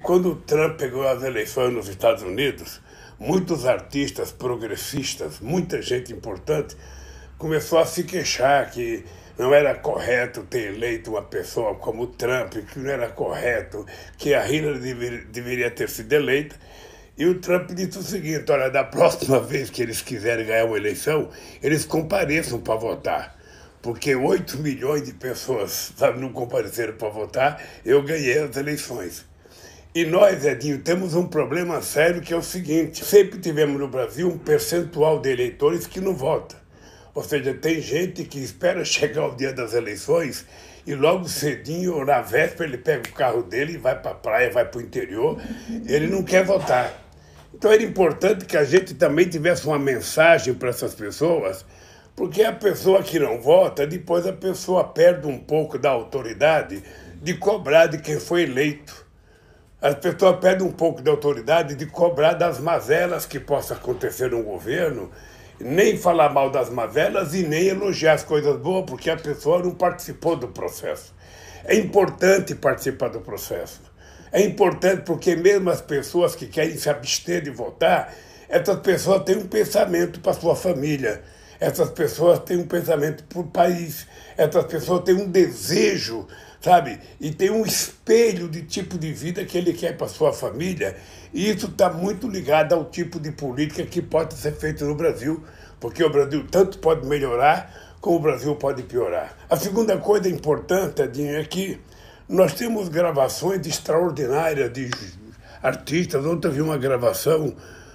Quando o Trump pegou as eleições nos Estados Unidos, muitos artistas progressistas, muita gente importante, começou a se queixar que não era correto ter eleito uma pessoa como o Trump, que não era correto, que a Hillary deveria ter sido eleita. E o Trump disse o seguinte: olha, da próxima vez que eles quiserem ganhar uma eleição, eles compareçam para votar. Porque 8 milhões de pessoas não compareceram para votar, eu ganhei as eleições. E nós, Edinho, temos um problema sério que é o seguinte: sempre tivemos no Brasil um percentual de eleitores que não vota. Ou seja, tem gente que espera chegar o dia das eleições e logo cedinho, ou na véspera, ele pega o carro dele e vai para a praia, vai para o interior, ele não quer votar. Então era importante que a gente também tivesse uma mensagem para essas pessoas, porque a pessoa que não vota, depois a pessoa perde um pouco da autoridade de cobrar de quem foi eleito. As pessoas perdem um pouco da autoridade de cobrar das mazelas que possam acontecer no governo, nem falar mal das mazelas e nem elogiar as coisas boas, porque a pessoa não participou do processo. É importante participar do processo. É importante porque mesmo as pessoas que querem se abster de votar, essas pessoas têm um pensamento para a sua família, essas pessoas têm um pensamento para o país, essas pessoas têm um desejo, sabe? E tem um espelho de tipo de vida que ele quer para a sua família. E isso está muito ligado ao tipo de política que pode ser feito no Brasil, porque o Brasil tanto pode melhorar como o Brasil pode piorar. A segunda coisa importante, Edinho, é que nós temos gravações extraordinárias de artistas. Ontem eu vi uma gravação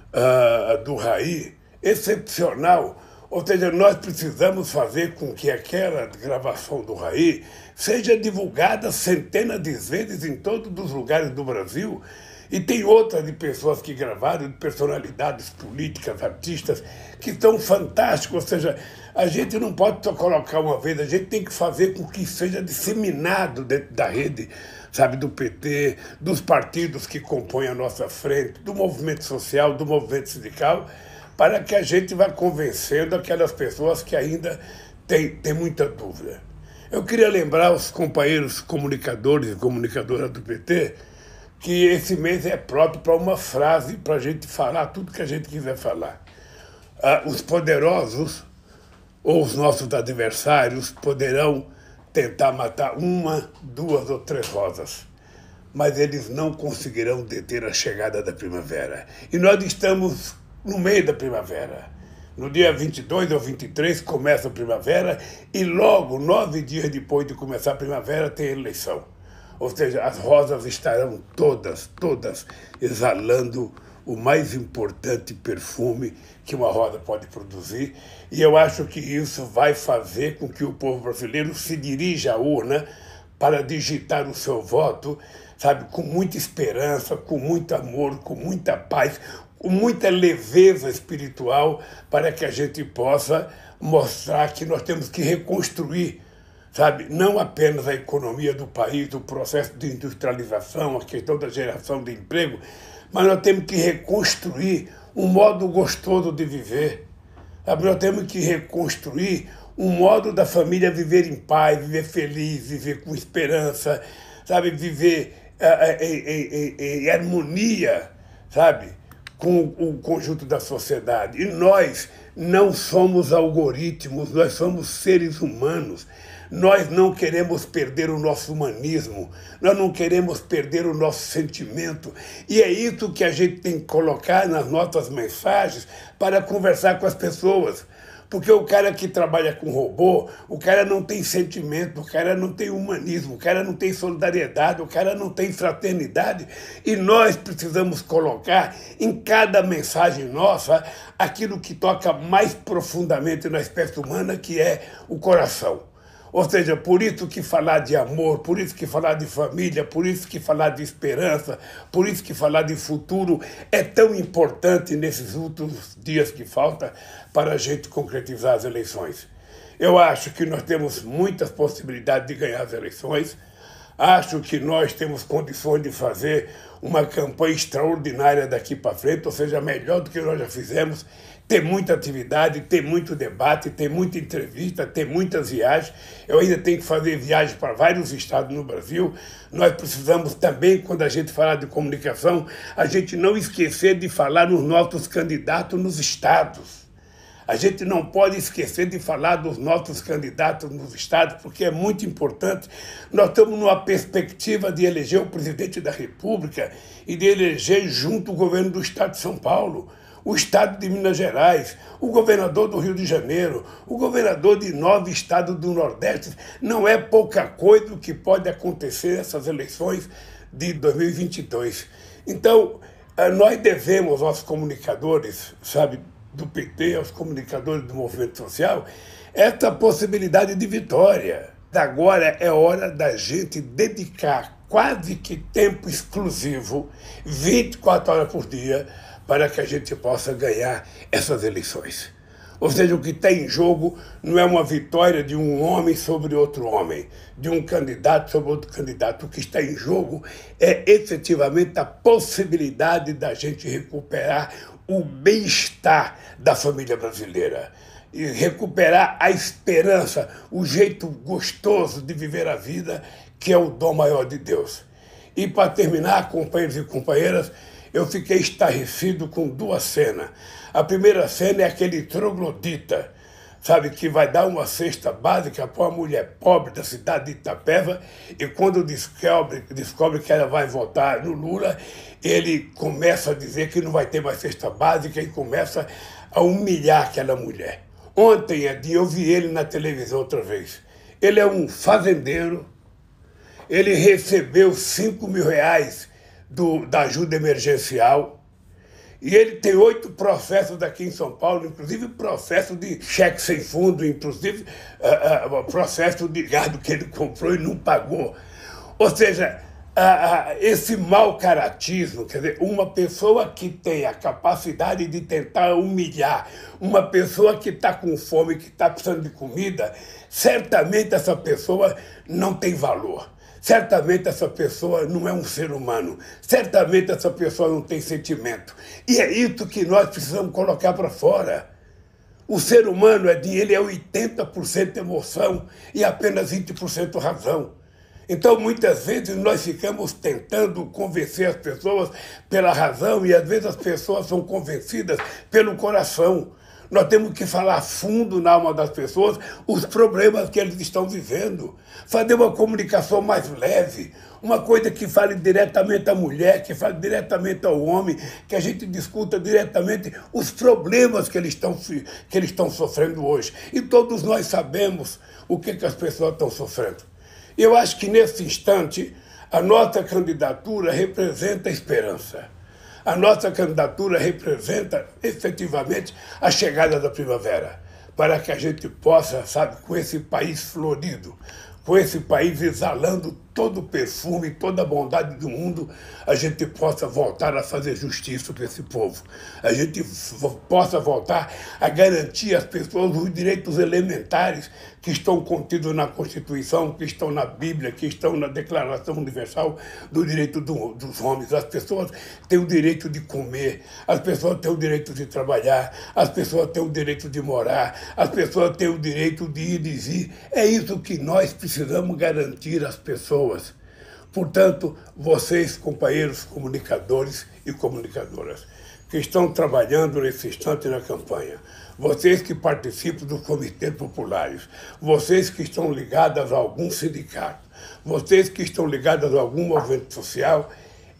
do Raí, excepcional. Ou seja, nós precisamos fazer com que aquela gravação do Raí seja divulgada centenas de vezes em todos os lugares do Brasil. E tem outras de pessoas que gravaram, de personalidades políticas, artistas, que estão fantásticos. Ou seja, a gente não pode só colocar uma vez, a gente tem que fazer com que seja disseminado dentro da rede, sabe, do PT, dos partidos que compõem a nossa frente, do movimento social, do movimento sindical, para que a gente vá convencendo aquelas pessoas que ainda têm muita dúvida. Eu queria lembrar os companheiros comunicadores e comunicadoras do PT que esse mês é próprio para uma frase para a gente falar tudo que a gente quiser falar. Os poderosos ou os nossos adversários poderão tentar matar 1, 2 ou 3 rosas, mas eles não conseguirão deter a chegada da primavera. E nós estamos no meio da primavera. No dia 22 ou 23 começa a primavera e logo, 9 dias depois de começar a primavera, tem eleição. Ou seja, as rosas estarão todas exalando o mais importante perfume que uma rosa pode produzir. E eu acho que isso vai fazer com que o povo brasileiro se dirija à urna para digitar o seu voto, sabe, com muita esperança, com muito amor, com muita paz, com muita leveza espiritual, para que a gente possa mostrar que nós temos que reconstruir, sabe, não apenas a economia do país, o processo de industrialização, a questão da geração de emprego, mas nós temos que reconstruir um modo gostoso de viver. Sabe? Nós temos que reconstruir um modo da família viver em paz, viver feliz, viver com esperança, sabe, viver em harmonia, sabe, com o conjunto da sociedade. E nós não somos algoritmos, nós somos seres humanos. Nós não queremos perder o nosso humanismo, nós não queremos perder o nosso sentimento. E é isso que a gente tem que colocar nas nossas mensagens para conversar com as pessoas. Porque o cara que trabalha com robô, o cara não tem sentimento, o cara não tem humanismo, o cara não tem solidariedade, o cara não tem fraternidade. E nós precisamos colocar em cada mensagem nossa aquilo que toca mais profundamente na espécie humana, que é o coração. Ou seja, por isso que falar de amor, por isso que falar de família, por isso que falar de esperança, por isso que falar de futuro é tão importante nesses últimos dias que falta para a gente concretizar as eleições. Eu acho que nós temos muitas possibilidades de ganhar as eleições. Acho que nós temos condições de fazer uma campanha extraordinária daqui para frente, ou seja, melhor do que nós já fizemos. ter muita atividade, ter muito debate, ter muita entrevista, ter muitas viagens. Eu ainda tenho que fazer viagens para vários estados no Brasil. Nós precisamos também, quando a gente falar de comunicação, a gente não esquecer de falar nos nossos candidatos nos estados. A gente não pode esquecer de falar dos nossos candidatos nos estados, porque é muito importante. Nós estamos numa perspectiva de eleger o presidente da República e de eleger junto o governo do estado de São Paulo, o estado de Minas Gerais, o governador do Rio de Janeiro, o governador de 9 estados do Nordeste. Não é pouca coisa o que pode acontecer nessas eleições de 2022. Então, nós devemos aos comunicadores, sabe, do PT, aos comunicadores do movimento social, essa possibilidade de vitória. Agora é hora da gente dedicar quase que tempo exclusivo, 24 horas por dia, para que a gente possa ganhar essas eleições. Ou seja, o que está em jogo não é uma vitória de um homem sobre outro homem, de um candidato sobre outro candidato. O que está em jogo é efetivamente a possibilidade da gente recuperar o bem-estar da família brasileira e recuperar a esperança, o jeito gostoso de viver a vida, que é o dom maior de Deus. E para terminar, companheiros e companheiras, eu fiquei estarrecido com 2 cenas. A primeira cena é aquele troglodita, sabe, que vai dar uma cesta básica para uma mulher pobre da cidade de Itapeva, e quando descobre que ela vai votar no Lula, ele começa a dizer que não vai ter mais cesta básica e começa a humilhar aquela mulher. Ontem, eu vi ele na televisão outra vez. Ele é um fazendeiro, ele recebeu R$5.000 da ajuda emergencial, e ele tem 8 processos aqui em São Paulo, inclusive processo de cheque sem fundo, inclusive processo de gado que ele comprou e não pagou. Ou seja, esse mau caratismo, quer dizer, uma pessoa que tem a capacidade de tentar humilhar, uma pessoa que está com fome, que está precisando de comida, certamente essa pessoa não tem valor. Certamente essa pessoa não é um ser humano. Certamente essa pessoa não tem sentimento. E é isso que nós precisamos colocar para fora. O ser humano ele é 80% emoção e apenas 20% razão. Então, muitas vezes, nós ficamos tentando convencer as pessoas pela razão e, às vezes, as pessoas são convencidas pelo coração. Nós temos que falar fundo na alma das pessoas os problemas que eles estão vivendo. Fazer uma comunicação mais leve, uma coisa que fale diretamente à mulher, que fale diretamente ao homem, que a gente discuta diretamente os problemas que eles estão sofrendo hoje. E todos nós sabemos o que as pessoas estão sofrendo. Eu acho que, nesse instante, a nossa candidatura representa a esperança. A nossa candidatura representa, efetivamente, a chegada da primavera, para que a gente possa, sabe, com esse país florido, com esse país exalando todo o perfume, toda a bondade do mundo, a gente possa voltar a fazer justiça para esse povo. A gente possa voltar a garantir às pessoas os direitos elementares que estão contidos na Constituição, que estão na Bíblia, que estão na Declaração Universal do Direito dos Homens. As pessoas têm o direito de comer, as pessoas têm o direito de trabalhar, as pessoas têm o direito de morar, as pessoas têm o direito de ir e vir. É isso que nós precisamos garantir às pessoas. Portanto, vocês, companheiros comunicadores e comunicadoras, que estão trabalhando nesse instante na campanha, vocês que participam dos comitês populares, vocês que estão ligados a algum sindicato, vocês que estão ligados a algum movimento social,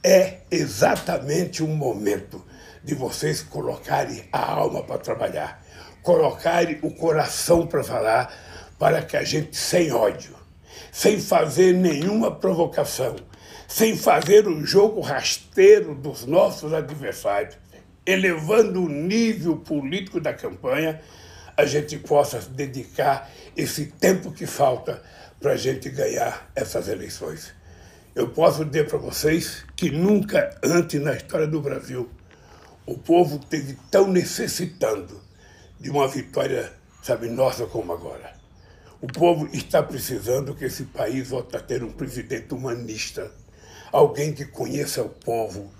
é exatamente o momento de vocês colocarem a alma para trabalhar, colocarem o coração para falar, para que a gente, sem ódio, sem fazer nenhuma provocação, sem fazer o jogo rasteiro dos nossos adversários, elevando o nível político da campanha, a gente possa dedicar esse tempo que falta para a gente ganhar essas eleições. Eu posso dizer para vocês que nunca antes na história do Brasil o povo esteve tão necessitando de uma vitória, sabe, nossa como agora. O povo está precisando que esse país volte a ter um presidente humanista, alguém que conheça o povo,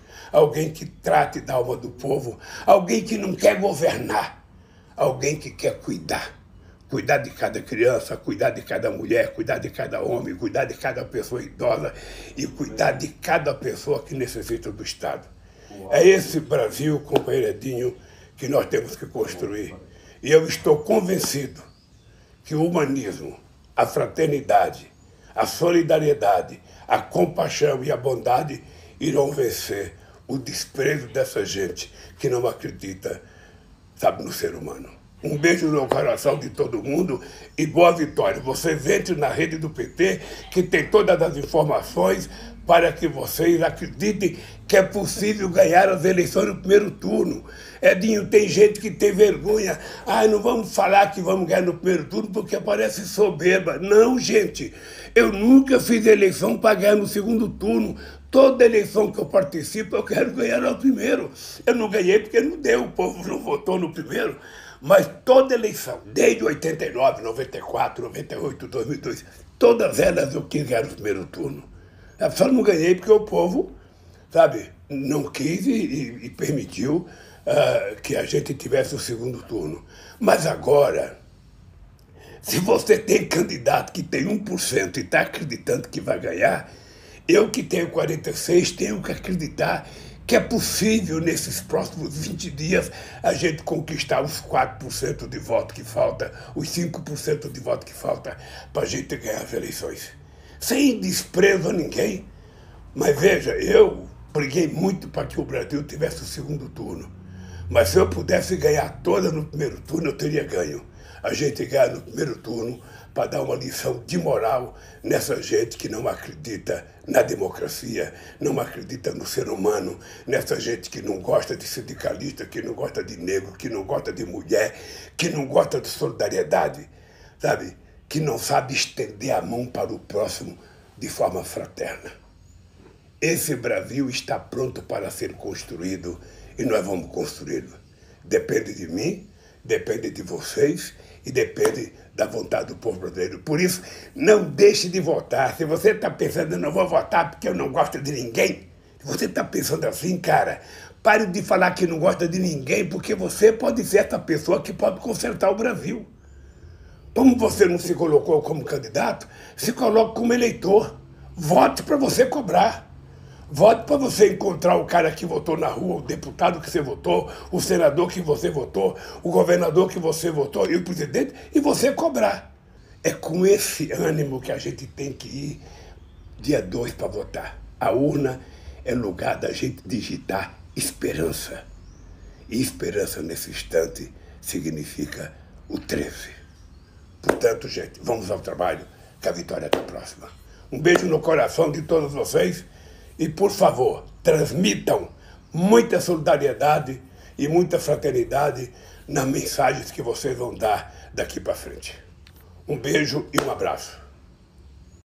alguém que trate da alma do povo, alguém que não quer governar, alguém que quer cuidar. Cuidar de cada criança, cuidar de cada mulher, cuidar de cada homem, cuidar de cada pessoa idosa e cuidar de cada pessoa que necessita do Estado. É esse Brasil, companheiro Edinho, que nós temos que construir. E eu estou convencido que o humanismo, a fraternidade, a solidariedade, a compaixão e a bondade irão vencer o desprezo dessa gente que não acredita, sabe, no ser humano. Um beijo no coração de todo mundo e boa vitória. Vocês entrem na rede do PT, que tem todas as informações para que vocês acreditem que é possível ganhar as eleições no primeiro turno. Edinho, tem gente que tem vergonha. Não vamos falar que vamos ganhar no primeiro turno porque parece soberba. Não, gente. Eu nunca fiz eleição para ganhar no segundo turno. Toda eleição que eu participo, eu quero ganhar no primeiro. Eu não ganhei porque não deu, o povo não votou no primeiro. Mas toda eleição, desde 89, 94, 98, 2002, todas elas eu quis ganhar no primeiro turno. Eu só não ganhei porque o povo, sabe, não quis e permitiu que a gente tivesse o segundo turno. Mas agora, se você tem candidato que tem 1% e está acreditando que vai ganhar, eu que tenho 46% tenho que acreditar que é possível, nesses próximos 20 dias, a gente conquistar os 4% de voto que falta, os 5% de voto que falta para a gente ganhar as eleições. Sem desprezo a ninguém. Mas veja, eu briguei muito para que o Brasil tivesse o segundo turno. Mas se eu pudesse ganhar toda no primeiro turno, eu teria ganho. A gente ganha no primeiro turno para dar uma lição de moral nessa gente que não acredita na democracia, não acredita no ser humano, nessa gente que não gosta de sindicalista, que não gosta de negro, que não gosta de mulher, que não gosta de solidariedade, sabe? Que não sabe estender a mão para o próximo de forma fraterna. Esse Brasil está pronto para ser construído e nós vamos construí-lo. Depende de mim, depende de vocês e depende da vontade do povo brasileiro. Por isso, não deixe de votar. Se você está pensando, eu não vou votar porque eu não gosto de ninguém, se você está pensando assim, cara, pare de falar que não gosta de ninguém, porque você pode ser essa pessoa que pode consertar o Brasil. Como você não se colocou como candidato, se coloque como eleitor. Vote para você cobrar. Vote para você encontrar o cara que votou na rua, o deputado que você votou, o senador que você votou, o governador que você votou e o presidente, e você cobrar. É com esse ânimo que a gente tem que ir dia 2 para votar. A urna é lugar da gente digitar esperança. E esperança nesse instante significa o 13. Portanto, gente, vamos ao trabalho, que a vitória está próxima. Um beijo no coração de todos vocês. E, por favor, transmitam muita solidariedade e muita fraternidade nas mensagens que vocês vão dar daqui para frente. Um beijo e um abraço.